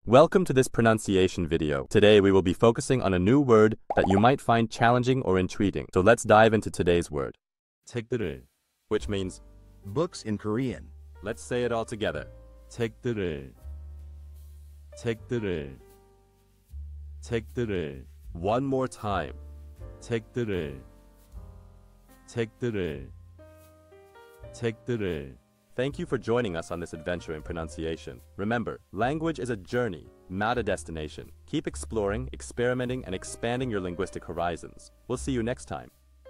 Welcome to this pronunciation video. Today we will be focusing on a new word that you might find challenging or intriguing. So let's dive into today's word. chaekdeureul, which means books in Korean. let's say it all together. chaekdeureul, chaekdeureul, chaekdeureul, One more time. chaekdeureul, chaekdeureul, chaekdeureul. Thank you for joining us on this adventure in pronunciation. Remember, language is a journey, not a destination. Keep exploring, experimenting, and expanding your linguistic horizons. We'll see you next time.